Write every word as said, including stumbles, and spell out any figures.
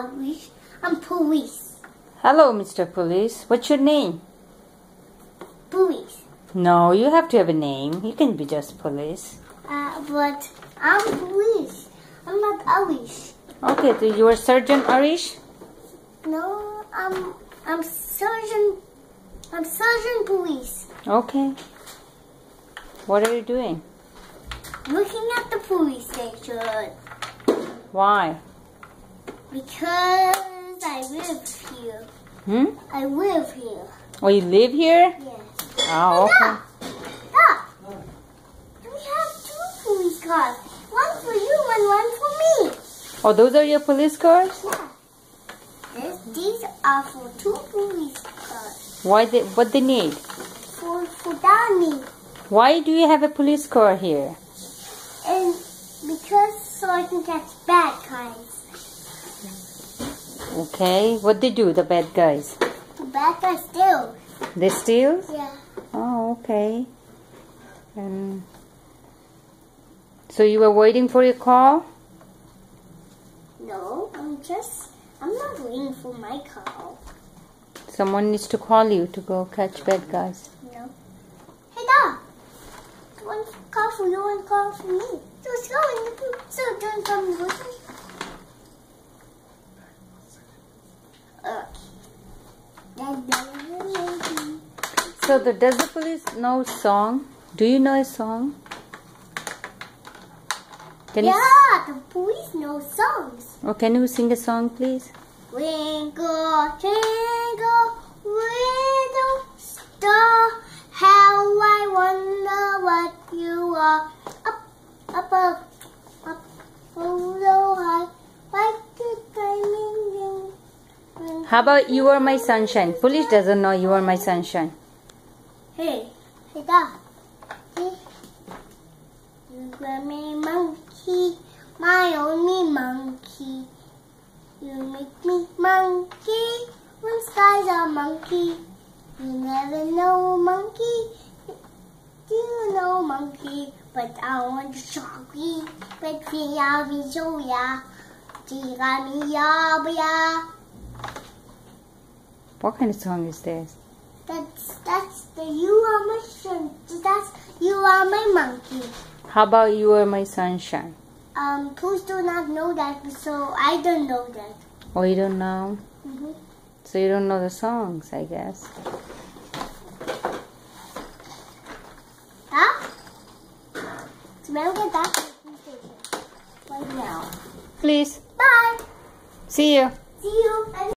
Irish. I'm police. Hello, Mister Police. What's your name? Police. No, you have to have a name. You can be just police. Uh, but I'm police. I'm not Irish. Okay, so you are Sergeant Irish? No, I'm I'm Sergeant. I'm Sergeant Police. Okay. What are you doing? Looking at the police station. Why? Because I live here. Hmm? I live here. Oh, you live here? Yes. Oh, okay. Stop! We have two police cars. One for you and one for me. Oh, those are your police cars? Yeah. This, these are for two police cars. Why they, what they need? For, for Danny. Why do you have a police car here? And because so I can catch bad guys. Okay. What they do, the bad guys? The bad guys steal. They steal? Yeah. Oh, okay. And so you were waiting for your call? No, I'm just, I'm not waiting for my call. Someone needs to call you to go catch bad guys. No. Hey, Dad. One call for you, one call for me. So let's go in the pool. So don't come with me. Okay. So the, does the police know song? Do you know a song? Can yeah, you, the police know songs. oh, can you sing a song, please? Twinkle, twinkle, little star, how I wonder what you are. Up, up, up, up, oh, so high, like the diamond. How about You Are My Sunshine? Police doesn't know You Are My Sunshine. Hey, hey, Dad. Hey. You are my monkey, my only monkey. You make me monkey when skies are monkey. You never know monkey. Do you know monkey? But I want chocolate. But we are Vizoya. Tiramiya. What kind of song is this? That's that's the You Are My Sun. That's You Are My Monkey. How about You Are My Sunshine? Um, please do not know that, so I don't know that. Oh, you don't know? Mm-hmm. So you don't know the songs, I guess. Huh? So we'll get back to the police station right now. Please. Bye. See you. See you.